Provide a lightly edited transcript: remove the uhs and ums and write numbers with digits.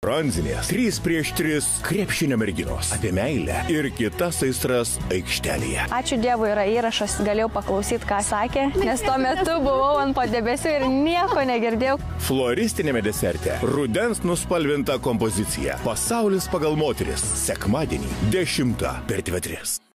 bronzinės, 3 prieš 3 krepšinio merginos, apie meilę ir kitas aistras aikštelėje. Ačiū Dievui yra įrašas, galėjau paklausyti, ką sakė, nes tuo metu buvau ant padebesių ir nieko negirdėjau. Floristinėme deserte rudens nuspalvinta kompozicija Pasaulis pagal moteris, sekmadienį 10 per TV3.